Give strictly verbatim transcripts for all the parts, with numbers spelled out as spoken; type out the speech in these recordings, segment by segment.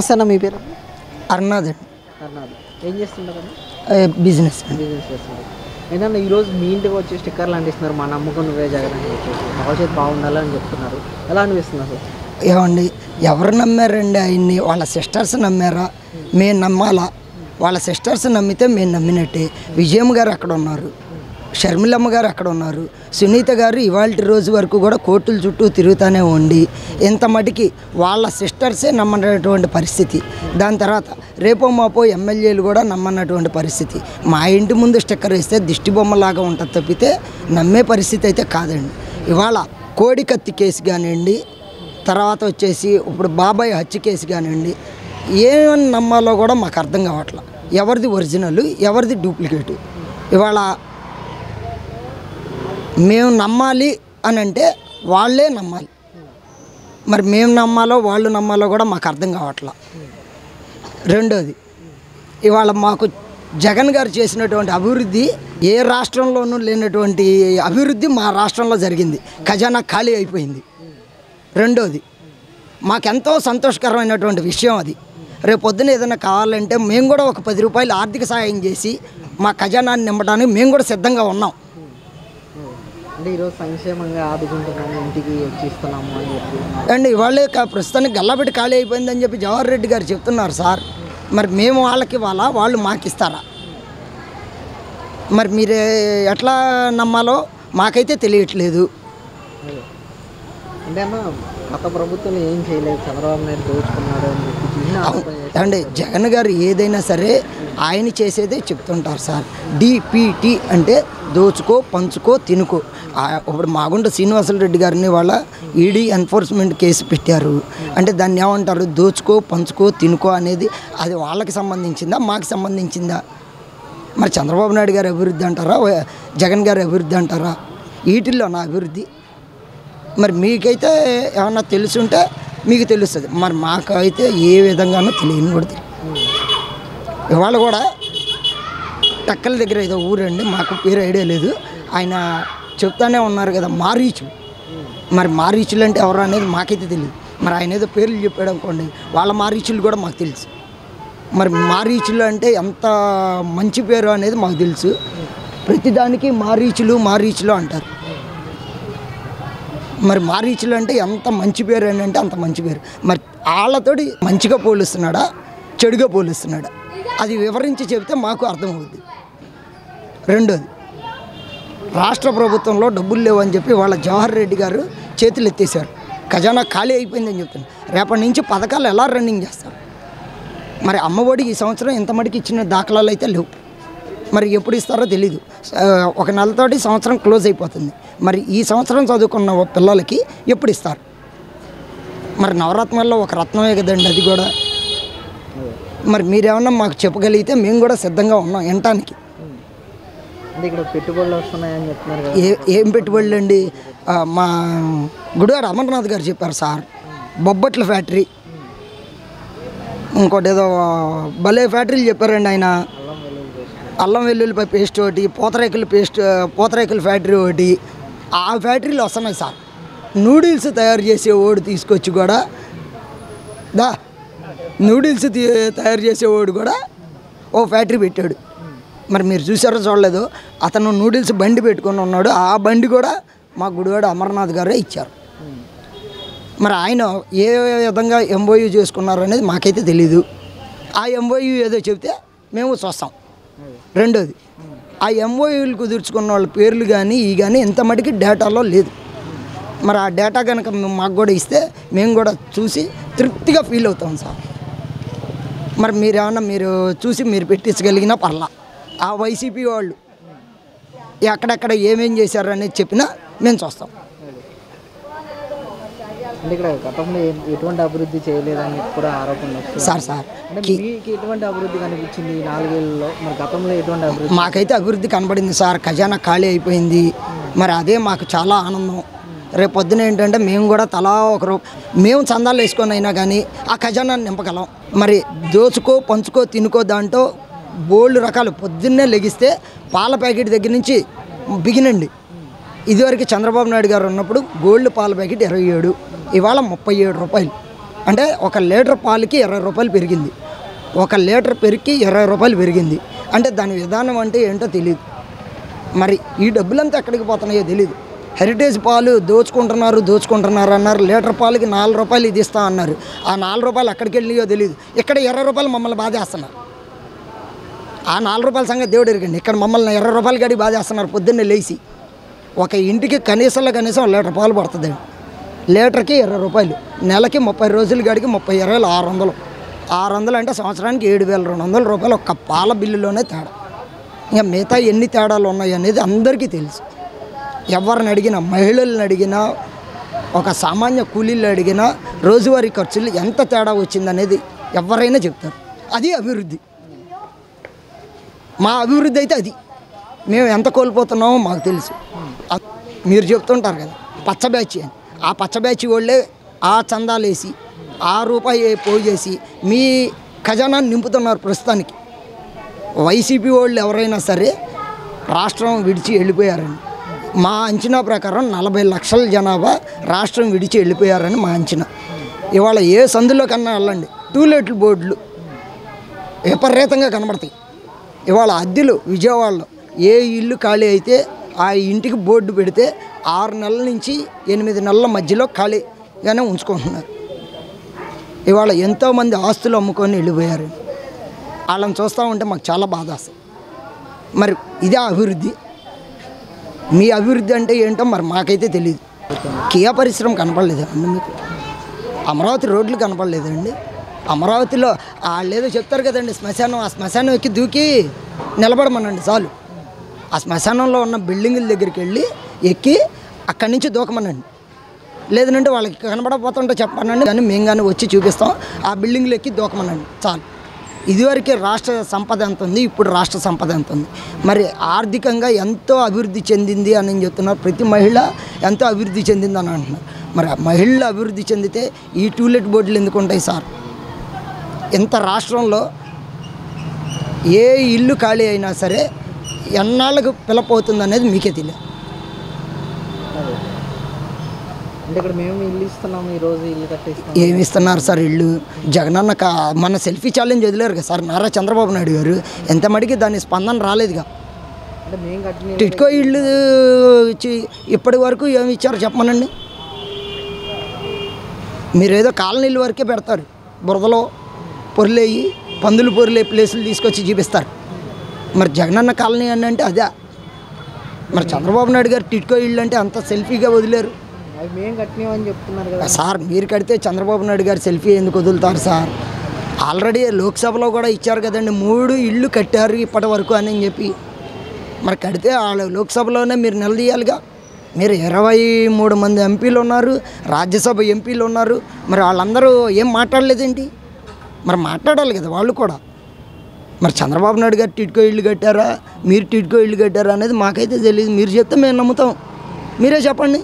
అసలు మీ పేరు అర్నాథ్ అర్నాథ్ ఏం చేస్తుంటారు? బిజినెస్ బిజినెస్ చేస్తుంటారు. ఏంటంటే ఈరోజు మీ ఇంటికి వచ్చి స్టిక్కర్లు అంటిస్తున్నారు, మా నమ్మకం నువ్వే జగన్ అని చెప్పేసి భవిష్యత్తు బాగుండాలని చెప్తున్నారు. ఎలా అనిపిస్తుంది అసలు? ఏమండి, ఎవరు నమ్మారండి ఆయన్ని? వాళ్ళ సిస్టర్స్ నమ్మారా? మేము నమ్మాలా? వాళ్ళ సిస్టర్స్ నమ్మితే మేము నమ్మినట్టే. విజయమ్మ గారు అక్కడ ఉన్నారు, షర్మిలమ్మ గారు అక్కడ ఉన్నారు, సునీత గారు ఇవాళ రోజు వరకు కూడా కోర్టుల చుట్టూ తిరుగుతూనే ఉండి ఇంత మటుకి వాళ్ళ సిస్టర్సే నమ్మనటువంటి పరిస్థితి. దాని తర్వాత రేపో మాపో ఎమ్మెల్యేలు కూడా నమ్మన్నటువంటి పరిస్థితి. మా ఇంటి ముందు స్టిక్కర్ వేస్తే దిష్టి బొమ్మలాగా ఉంటుంది తప్పితే నమ్మే పరిస్థితి అయితే కాదండి. ఇవాళ కోడి కత్తి కేసు కానివ్వండి, తర్వాత వచ్చేసి ఇప్పుడు బాబాయ్ హత్య కేసు కానివ్వండి, ఏమని నమ్మాలో కూడా మాకు అర్థం కావట్లేదు. ఎవరిది ఒరిజినల్, ఎవరిది డూప్లికేటు? ఇవాళ మేము నమ్మాలి అని అంటే వాళ్ళే నమ్మాలి. మరి మేము నమ్మాలో వాళ్ళు నమ్మాలో కూడా మాకు అర్థం కావట్లా. రెండోది, ఇవాళ మాకు జగన్ గారు చేసినటువంటి అభివృద్ధి ఏ రాష్ట్రంలోనూ లేనటువంటి అభివృద్ధి మా రాష్ట్రంలో జరిగింది. ఖజానా ఖాళీ అయిపోయింది. రెండోది, మాకెంతో సంతోషకరమైనటువంటి విషయం అది. రేపు పొద్దున ఏదైనా కావాలంటే మేము కూడా ఒక పది రూపాయలు ఆర్థిక సాయం చేసి మా ఖజానాన్ని నింపడానికి మేము కూడా సిద్ధంగా ఉన్నాం. అంటే ఈరోజు సంక్షేమంగా ఆదుకుంటున్నాము, ఇంటికి వచ్చి ఇస్తున్నాము అని చెప్పి అండ్ ఇవాళే ప్రస్తుతానికి గల్లాపెట్టి ఖాళీ అయిపోయిందని చెప్పి జవహర్ రెడ్డి గారు చెప్తున్నారు సార్. మరి మేము వాళ్ళకి ఇవ్వాలా, వాళ్ళు మాకు ఇస్తారా? మరి మీరు ఎట్లా నమ్మాలో మాకైతే తెలియట్లేదు. అంటే అన్న గత ప్రభుత్వం ఏం చేయలేదు, చంద్రబాబు నాయుడు దోచుకున్నాడు అని చెప్పి అంటే జగన్ గారు ఏదైనా సరే ఆయన చేసేదే చెప్తుంటారు సార్. డిపిటి అంటే దోచుకో, పంచుకో, తినుకో. ఇప్పుడు మాగుంట శ్రీనివాసరెడ్డి గారిని వాళ్ళ ఈడీ ఎన్ఫోర్స్మెంట్ కేసు పెట్టారు. అంటే దాన్ని ఏమంటారు? దోచుకో, పంచుకో, తినుకో అనేది అది వాళ్ళకి సంబంధించిందా, మాకు సంబంధించిందా? మరి చంద్రబాబు నాయుడు గారి అభివృద్ధి అంటారా, జగన్ గారి అభివృద్ధి అంటారా? వీటిల్లో నా అభివృద్ధి మరి మీకైతే ఏమన్నా తెలుసుంటే మీకు తెలుస్తుంది. మరి మాకు అయితే ఏ విధంగానూ తెలియని కూడా తెలియదు. ఇవాళ కూడా టక్కల దగ్గర ఏదో ఊరండి, మాకు పేరు ఐడియా లేదు, ఆయన చెప్తానే ఉన్నారు కదా మారీచు. మరి మారీచులు అంటే ఎవరు అనేది మాకైతే తెలియదు. మరి ఆయన ఏదో పేర్లు చెప్పాడు అనుకోండి, వాళ్ళ మారీచులు కూడా మాకు తెలుసు. మరి మారీచులు అంటే ఎంత మంచి పేరు అనేది మాకు తెలుసు. ప్రతిదానికి మారీచులు మారీచులు అంటారు. మరి మారీచులు అంటే ఎంత మంచి పేరు అని అంటే అంత మంచి పేరు. మరి వాళ్ళతోటి మంచిగా పోలుస్తున్నాడా, చెడుగా పోలుస్తున్నాడా? అది వివరించి చెబితే మాకు అర్థమవుద్ది. రెండోది, రాష్ట్ర ప్రభుత్వంలో డబ్బులు లేవని చెప్పి వాళ్ళ జవహర్ రెడ్డి గారు చేతులు ఎత్తేసారు. ఖజానా ఖాళీ అయిపోయిందని చెప్తున్నారు. రేపటి నుంచి పథకాలు ఎలా రన్నింగ్ చేస్తారు? మరి అమ్మఒడి ఈ సంవత్సరం ఇంత మటుకు ఇచ్చిన దాఖలాలు అయితే లేవు. మరి ఎప్పుడు ఇస్తారో తెలీదు. ఒక నెలతోటి సంవత్సరం క్లోజ్ అయిపోతుంది. మరి ఈ సంవత్సరం చదువుకున్న పిల్లలకి ఎప్పుడు ఇస్తారు? మరి నవరత్నాల్లో ఒక రత్నమే కదండి అది కూడా. మరి మీరేమన్నా మాకు చెప్పగలిగితే మేము కూడా సిద్ధంగా ఉన్నాం వినటానికి. అంటే ఇక్కడ పెట్టుబడులు వస్తున్నాయని చెప్తున్నారు కదా. ఏ ఏం పెట్టుబడులు అండి? మా గుడివాడ అమర్నాథ్ గారు చెప్పారు సార్. బొబ్బట్ల ఫ్యాక్టరీ, ఇంకోటి ఏదో భలే ఫ్యాక్టరీలు చెప్పారండి ఆయన. అల్లం వెల్లుల్లిపై పేస్ట్ ఒకటి, పూతరేకుల పేస్ట్ పూతరేకుల ఫ్యాక్టరీ ఒకటి. ఆ ఫ్యాక్టరీలు వస్తున్నాయి సార్. నూడిల్స్ తయారు చేసే ఓడి తీసుకొచ్చి కూడా దా నూడిల్స్ తయారు చేసేవాడు కూడా ఓ ఫ్యాక్టరీ పెట్టాడు. మరి మీరు చూసారో చూడలేదు, అతను నూడిల్స్ బండి పెట్టుకొని ఉన్నాడు. ఆ బండి కూడా మా గుడివాడ అమర్నాథ్ గారే ఇచ్చారు. మరి ఆయన ఏ విధంగా ఎంఓయూ చేసుకున్నారు అనేది మాకైతే తెలీదు. ఆ ఎంఓయూ ఏదో చెబితే మేము చూస్తాం. రెండోది, ఆ ఎంఓయూలు కుదుర్చుకున్న వాళ్ళ పేర్లు కానీ ఈ కానీ ఇంత మటుకి డేటాలో లేదు. మరి ఆ డేటా కనుక మాకు కూడా ఇస్తే మేము కూడా చూసి తృప్తిగా ఫీల్ అవుతాం సార్. మరి మీరేమన్నా మీరు చూసి మీరు పెట్టించగలిగినా పర్లా. ఆ వైసీపీ వాళ్ళు ఎక్కడెక్కడ ఏమేం చేశారు అనేది చెప్పినా మేము చూస్తాం. అంటే ఇక్కడ గతంలో ఎటువంటి అభివృద్ధి చేయలేదని కూడా ఆరోపణలు వస్తుంది సార్. సార్ మీకు ఎటువంటి అభివృద్ధి కనిపించింది ఈ నాలుగేళ్లలో? మరి గతంలో ఎటువంటి అభివృద్ధి? మాకైతే అభివృద్ధి కనబడింది సార్. ఖజానా ఖాళీ అయిపోయింది. మరి అదే మాకు చాలా ఆనందం. రేపు పొద్దున ఏంటంటే మేము కూడా తలా ఒకరు మేము చందాలు వేసుకొని అయినా కానీ ఆ ఖజానాన్ని నింపగలం. మరి దోచుకో, పంచుకో, తినుకో దాంట్లో బోల్డ్ రకాలు. పొద్దున్నే లెగిస్తే పాల ప్యాకెట్ దగ్గర నుంచి బిగినండి. ఇదివరకు చంద్రబాబు నాయుడు గారు ఉన్నప్పుడు గోల్డ్ పాల ప్యాకెట్ ఇరవై ఏడు, ఇవాళ ముప్పై ఏడు రూపాయలు. అంటే ఒక లీటర్ పాలకి ఇరవై రూపాయలు పెరిగింది, ఒక లీటర్ పెరిగి ఇరవై రూపాయలు పెరిగింది అంటే దాని విధానం అంటే ఏంటో తెలియదు. మరి ఈ డబ్బులంతా ఎక్కడికి పోతున్నాయో తెలియదు. హెరిటేజ్ పాలు దోచుకుంటున్నారు దోచుకుంటున్నారు అన్నారు, లీటర్ పాలకి నాలుగు రూపాయలు ఇది ఇస్తా అన్నారు, ఆ నాలుగు రూపాయలు ఎక్కడికి వెళ్ళినాయో తెలియదు. ఇక్కడ ఇరవై రూపాయలు మమ్మల్ని బాధేస్తున్నారు. ఆ నాలుగు రూపాయల సంగతి దేవుడు ఎరగండి, ఇక్కడ మమ్మల్ని ఇరవై రూపాయలు గడి బాధేస్తున్నారు. పొద్దున్నే లేచి ఒక ఇంటికి కనీసంలో కనీసం లీటర్ పాలు పడుతుందండి, లీటర్కి ఇరవై రూపాయలు, నెలకి ముప్పై రోజుల గడికి ముప్పై ఇరవై ఆరు వందలు ఆరు వందలు అంటే సంవత్సరానికి ఏడు వేల రెండు వందల రూపాయలు ఒక్క పాల బిల్లులోనే తేడా. ఇంకా మిగతా ఎన్ని తేడాలు ఉన్నాయి అనేది అందరికీ తెలుసు. ఎవరిని అడిగినా, మహిళలను అడిగినా, ఒక సామాన్య కూలీలు అడిగినా రోజువారీ ఖర్చులు ఎంత తేడా వచ్చిందనేది ఎవరైనా చెప్తారు. అది అభివృద్ధి. మా అభివృద్ధి అయితే అది. మేము ఎంత కోల్పోతున్నామో మాకు తెలుసు. మీరు చెప్తుంటారు కదా పచ్చ బ్యాచ్ అని, ఆ పచ్చ బ్యాచ్ వాళ్ళే ఆ చందాలు వేసి ఆ రూపాయి పోయేసి మీ ఖజానాన్ని నింపుతున్నారు ప్రస్తుతానికి. వైసీపీ వాళ్ళు ఎవరైనా సరే రాష్ట్రం విడిచి వెళ్ళిపోయారండి. మా అంచనా ప్రకారం నలభై లక్షల జనాభా రాష్ట్రం విడిచి వెళ్ళిపోయారని మా అంచనా. ఇవాళ ఏ సందులో కన్నా వెళ్ళండి టూలెట్ బోర్డులు విపరీతంగా కనబడతాయి. ఇవాళ అద్దెలు విజయవాడలో ఏ ఇల్లు ఖాళీ అయితే ఆ ఇంటికి బోర్డు పెడితే ఆరు నెలల నుంచి ఎనిమిది నెలల మధ్యలో ఖాళీగానే ఉంచుకుంటున్నారు. ఇవాళ ఎంతోమంది ఆస్తులు అమ్ముకొని వెళ్ళిపోయారు. వాళ్ళని చూస్తూ ఉంటే మాకు చాలా బాధ వస్తుంది. మరి ఇదే అభివృద్ధి? మీ అభివృద్ధి అంటే ఏంటో మరి మాకైతే తెలియదు. కియా పరిశ్రమ కనపడలేదండి మీకు? అమరావతి రోడ్లు కనపడలేదండి? అమరావతిలో వాళ్ళు ఏదో చెప్తారు కదండి శ్మశానం, ఆ శ్మశానం ఎక్కి దూకి నిలబడమనండి చాలు. ఆ శ్మశానంలో ఉన్న బిల్డింగుల దగ్గరికి వెళ్ళి ఎక్కి అక్కడి నుంచి దూకమనండి. లేదంటే వాళ్ళకి కనబడకపోతుంటే చెప్పానండి, కానీ మేము కానీ వచ్చి చూపిస్తాం. ఆ బిల్డింగ్లు ఎక్కి దూకమనండి చాలు. ఇదివరకే రాష్ట్ర సంపద ఎంత ఉంది, ఇప్పుడు రాష్ట్ర సంపద ఎంత ఉంది, మరి ఆర్థికంగా ఎంతో అభివృద్ధి చెందింది అని చెప్తున్నారు. ప్రతి మహిళ ఎంతో అభివృద్ధి చెందింది అని అంటున్నారు. మరి మహిళలు అభివృద్ధి చెందితే ఈ టూలెట్ బోర్డులు ఎందుకు ఉంటాయి సార్? ఇంత రాష్ట్రంలో ఏ ఇల్లు ఖాళీ అయినా సరే ఎన్నాళ్ళకు పిలపోతుంది అనేది మీకే తెలియదు. అంటే ఇక్కడ మేము ఇల్లు ఇస్తున్నాము, ఈరోజు ఇల్లు కట్టిస్తాం. ఏమి ఇస్తున్నారు సార్ ఇల్లు? జగనన్న కా మన సెల్ఫీ ఛాలెంజ్ వదిలేరు కదా సార్ నారా చంద్రబాబు నాయుడు గారు. ఎంత మటుకి దాని స్పందన రాలేదుగా. అంటే మేము కట్టిన టిట్కో ఇల్లు ఇచ్చి ఇప్పటి వరకు ఏమి ఇచ్చారు చెప్పమనండి. మీరు ఏదో కాలనీల వరకే పెడతారు, బురదలో పొరిలేయి పందులు పొరిలే ప్లేసులు తీసుకొచ్చి చూపిస్తారు. మరి జగనన్న కాలనీ అని అంటే అదే. మరి చంద్రబాబు నాయుడు గారు టిట్కో ఇల్లు అంటే అంత సెల్ఫీగా వదిలేరు మేము కట్టినామని చెప్తున్నారు కదా సార్. మీరు కడితే చంద్రబాబు నాయుడు గారు సెల్ఫీ ఎందుకు వదులుతారు సార్? ఆల్రెడీ లోక్సభలో కూడా ఇచ్చారు కదండి, మూడు ఇళ్ళు కట్టారు ఇప్పటి వరకు అని చెప్పి. మరి కడితే వాళ్ళ లోక్సభలోనే మీరు నిలదీయాలిగా. మీరు ఇరవై మూడు మంది ఎంపీలు ఉన్నారు, రాజ్యసభ ఎంపీలు ఉన్నారు, మరి వాళ్ళందరూ ఏం మాట్లాడలేదేంటి? మరి మాట్లాడాలి కదా వాళ్ళు కూడా. మరి చంద్రబాబు నాయుడు గారు టిట్కో ఇల్లు కట్టారా, మీరు టిట్కో ఇల్లు కట్టారా అనేది మాకైతే తెలియదు. మీరు చెప్తే మేము నమ్ముతాం. మీరే చెప్పండి.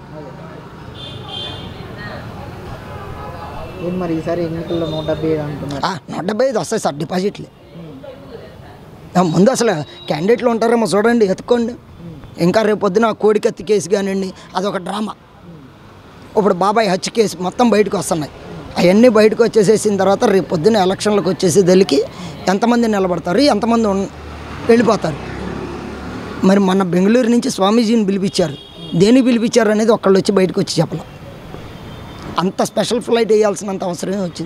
మరి ఈసారి ఎన్నికల్లో నూట డెబ్బై ఐదు అంటున్నారు. నూట డెబ్బై ఐదు వస్తాయి సార్ డిపాజిట్లే. ముందు అసలు క్యాండిడేట్లు ఉంటారేమో చూడండి, ఎత్తుకోండి. ఇంకా రేపు పొద్దున కోడికత్తి కేసు కానివ్వండి, అదొక డ్రామా. ఇప్పుడు బాబాయ్ హత్య కేసు మొత్తం బయటకు వస్తున్నాయి. అవన్నీ బయటకు వచ్చేసేసిన తర్వాత రేపు పొద్దున్న ఎలక్షన్లకు వచ్చేసేదలికి ఎంతమంది నిలబడతారు, ఎంతమంది వెళ్ళిపోతారు. మరి మన బెంగళూరు నుంచి స్వామీజీని పిలిపించారు. దేనికి పిలిపించారు అనేది ఒక్కళ్ళు వచ్చి బయటకు వచ్చి చెప్పాలి. అంత స్పెషల్ ఫ్లైట్ వేయాల్సినంత అవసరమే వచ్చింది.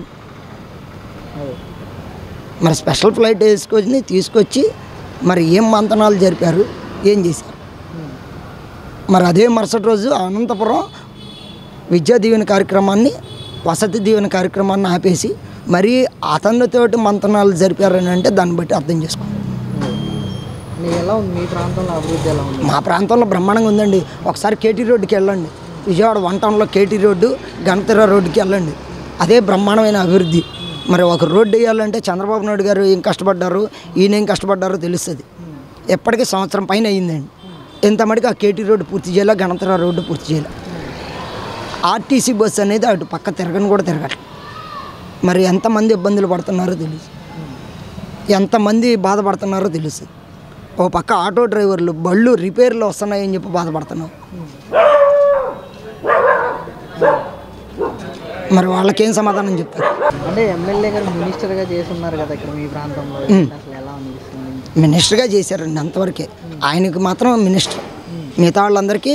మరి స్పెషల్ ఫ్లైట్ వేసుకొని తీసుకొచ్చి మరి ఏం మంతనాలు జరిపారు, ఏం చేశారు? మరి అదే మరుసటి రోజు అనంతపురం విద్యా దీవెన కార్యక్రమాన్ని, వసతి దీవెన కార్యక్రమాన్ని ఆపేసి మరి అతనితోటి మంతనాలు జరిపారని అంటే దాన్ని బట్టి అర్థం చేసుకోండి. ఎలా ఉంది మీ ప్రాంతంలో అభివృద్ధి? ఎలా ఉంది? మా ప్రాంతంలో బ్రహ్మాండంగా ఉందండి. ఒకసారి కేటీ రోడ్డుకి వెళ్ళండి, విజయవాడ వన్ టౌన్లో కేటీ రోడ్డు, గణతెర రోడ్డుకి వెళ్ళండి, అదే బ్రహ్మాండమైన అభివృద్ధి. మరి ఒక రోడ్డు వేయాలంటే చంద్రబాబు నాయుడు గారు ఏం కష్టపడ్డారు, ఈయన ఏం కష్టపడ్డారో తెలుస్తుంది. ఎప్పటికీ సంవత్సరం పైన అయ్యిందండి. ఎంత మటుకు ఆ కేటీ రోడ్డు పూర్తి చేయాలి, గణతెర రోడ్డు పూర్తి చేయాలి. ఆర్టీసీ బస్సు అనేది అటు పక్క తిరగని కూడా తిరగట్లేదు. మరి ఎంతమంది ఇబ్బందులు పడుతున్నారో తెలుసు, ఎంతమంది బాధపడుతున్నారో తెలుసు. ఓ పక్క ఆటో డ్రైవర్లు బళ్ళు రిపేర్లు వస్తున్నాయని చెప్పి బాధపడుతున్నారు. మరి వాళ్ళకేం సమాధానం చెప్తారు? అంటే ఎమ్మెల్యే గారు మినిస్టర్గా చేస్తున్నారు కదా ఇక్కడ మీ ప్రాంతంలో, అసలు ఎలా అనిపిస్తుంది? మినిస్టర్గా చేశారండి అంతవరకే. ఆయనకి మాత్రం మినిస్టర్, మిగతా వాళ్ళందరికీ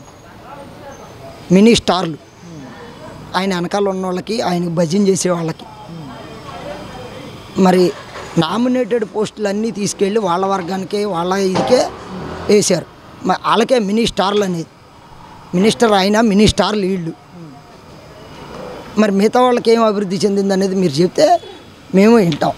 మినీ స్టార్లు. ఆయన వెనకాల ఉన్న వాళ్ళకి, ఆయనకి భజన చేసే వాళ్ళకి. మరి నామినేటెడ్ పోస్టులు అన్నీ తీసుకెళ్ళి వాళ్ళ వర్గానికే వాళ్ళ ఇదికే వేశారు. మరి వాళ్ళకే మినీ స్టార్లు అనేది. మినిస్టర్ అయినా మినీ స్టార్లు వీళ్ళు. మరి మిగతా వాళ్ళకి ఏం అభివృద్ధి చెందింది అనేది మీరు చెప్తే మేము వింటాం.